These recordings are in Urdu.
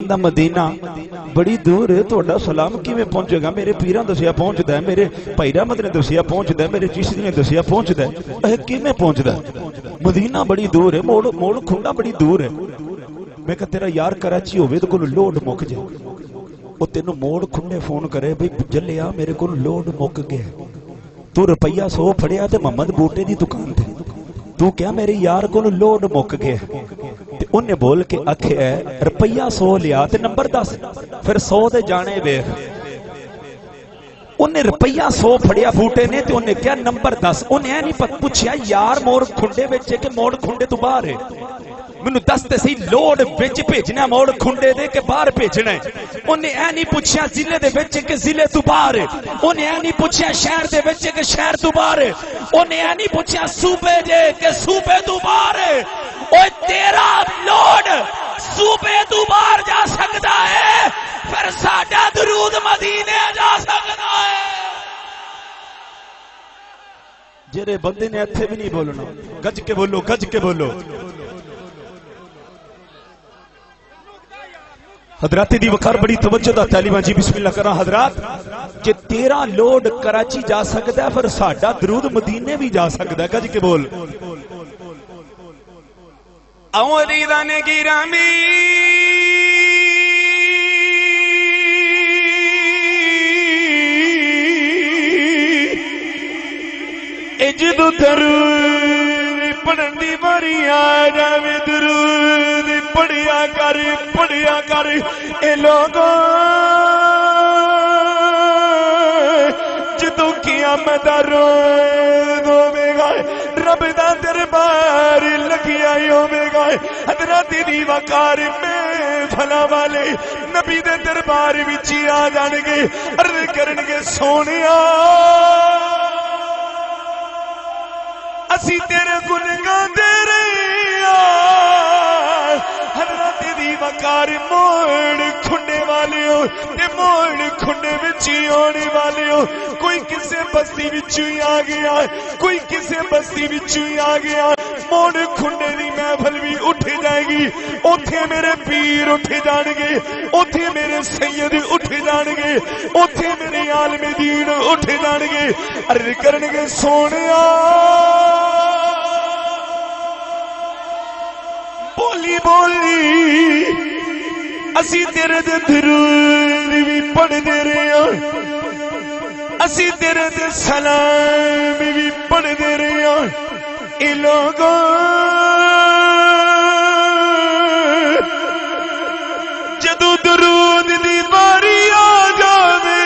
دا مدینہ بڑی دور ہے، تہاڈا سلام کیویں پہنچے گا؟ میرے پیراں دسیا پہنچدا ہے، میرے بھائی رحمت نے دسیا پہنچدا ہے، میرے چشتی نے دسیا پہنچدا ہے، اے کیویں پہنچدا ہے؟ مدینہ بڑی دور ہے، موڑ کھنڈا بڑی دور ہے۔ میں کہ تیرا یار کراچی ہوے تے کول لوڈ مک جائے، او تینوں موڑ کھنڈے فون کرے بھئی جلیا میرے کول لوڈ مک گیا، تو روپیہ 100 پھڑیا تے محمد بوٹے دی دکان تے، تو کیا میرے یار کول لوڈ مک گیا؟ تے انہیں بول کے آکھیا روپیہ 100 لیا تے نمبر 10، پھر 100 دے جانے ویکھ۔ انہیں روپیہ 100 پھڑیا بوٹے نے تے انہیں کیا نمبر 10۔ انہیں نہیں پوچھیا یار موڑ کھنڈے وچ ہے کہ موڑ کھنڈے تو باہر ہے؟ مینوں دس تے سی لوڈ وچ بھیجنا موڑ کھنڈے دے کے باہر بھیجنا ہے؟ انہیں اے نہیں پوچھیا ضلع دے وچ کہ ضلع تو باہر ہے؟ انہیں اے نہیں پوچھیا شہر دے وچ کہ شہر تو باہر ہے؟ انہیں اے نہیں پوچھیا صوبے دے کہ صوبے تو باہر ہے؟ اوے تیرا لوڈ صوبے تو باہر جا سکتا ہے، پھر ساڈا درود مدینے جا سکتا ہے۔ جڑے بندے نے اتھے بھی نہیں بولنا، گج کے بولو، گج کے بولو۔ حضرات دی وقار بڑی توجہ دا تعلیمہ جی، بسم اللہ کرا حضرات، کہ تیرا لوڈ کراچی جا سکتا ہے پھر ساڈا درود مدینے بھی جا سکتا ہے، گج کے بول۔ اوریدان گرامی جدو درود پڑھن دی باری آ جاوے، درود پڑھیا کر اے لوگوں، جدو قیامت دا روز ہوے گا، رب دا دربار لگیا ہوے گا، حضرات دی وقار میں بھلا والے نبی دے دربار وچ آ جان گے، عرض کرن گے سونیا اسی تیرے گن گاندے رہے ہاں۔ حضرت دی وقار موڑ کھنڈے والے ہو تے موڑ کھنڈے وچی ہونے والے ہو، کوئی کسے بستی وچی آ گیا، کوئی کسے بستی وچی آ گیا، موڑ کھنڈے دی محفل بھی اٹھ جائے گی، اوتھے میرے پیر اٹھ جان گے، اوتھے میرے سید اٹھ جان گے، اوتھے میرے عالم دین اٹھ جان گے، عرض کرن گے سونیا بولی بولی اسی تیرے دے درود بھی پڑھ دے رہے ہیں، اسی تیرے دے سلام بھی پڑھ دے رہے ہیں، اے لوگوں جدو درود دی باری آ جاوے،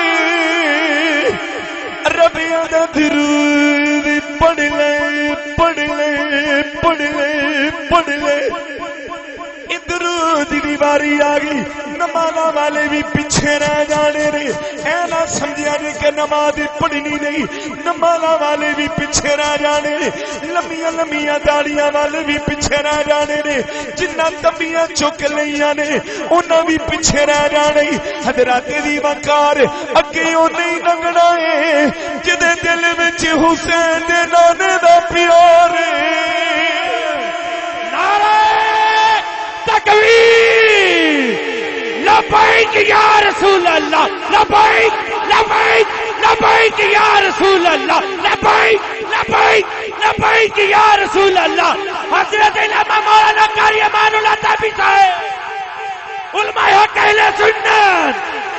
ربیاں دا درود پڑھ لے پڑھ لے پڑھ لے پڑھ لے۔ درود دی باری آ گئی، نمازاں والے بھی پیچھے رہ جانے نے، اے نہ سمجھیا جے کہ نماز پڑھنی نہیں، نمازاں والے بھی پیچھے رہ جانے نے، لمیاں لمیاں داڑیاں والے بھی پیچھے رہ جانے نے، جنہ تبیاں چک لیاں نے انہاں بھی پیچھے رہ جانے۔ حضرات دی وقار اگے او نہیں لنگنا ہے جدے دل وچ حسین دے نانے دا پیار ہے۔ تکبیر، لبیک یا رسول اللہ، لبیک لبیک لبیک یا رسول اللہ، لبیک لبیک لبیک یا رسول اللہ۔ حضرت علامہ مولانا قاری امان اللہ تابی صاحب، علماء حق اہل سنت،